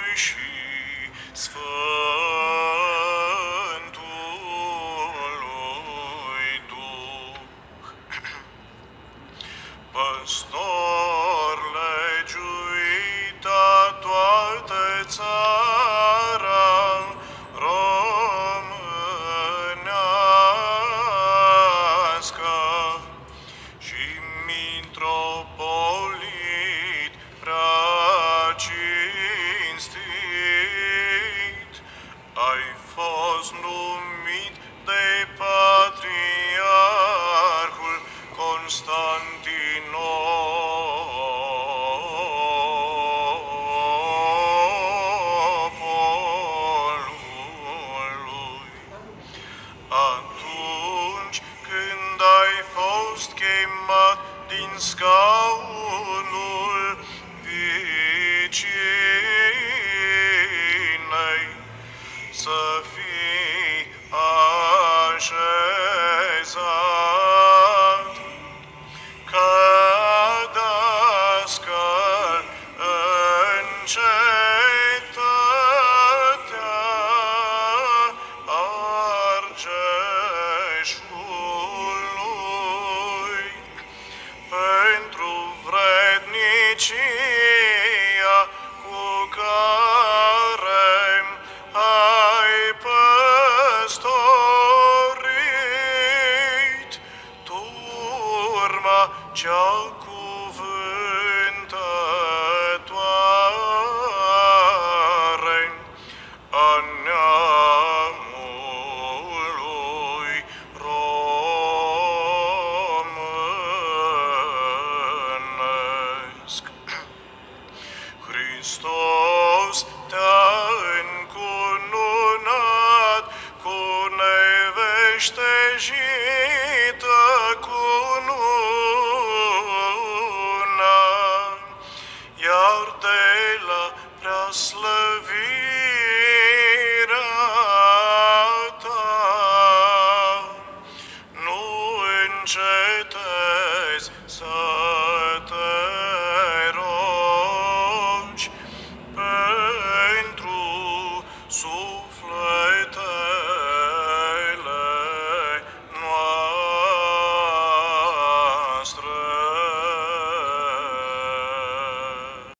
și Sfântului Duh. Păstor legiuit a toată țara românească și mitropolit prea cinstit, ai fost numit de Patriarhul Constantinopolului. Atunci când ai fost chemat din scaunul vicinei, să fii așezat ca dascăl în cetatea Argeșului, pentru vrednicia cu care ai păstorit turma cea cuvântătoare a neamului românesc. Hristos te-a încununat cu neveștejită cununa, iar de la preaslăvit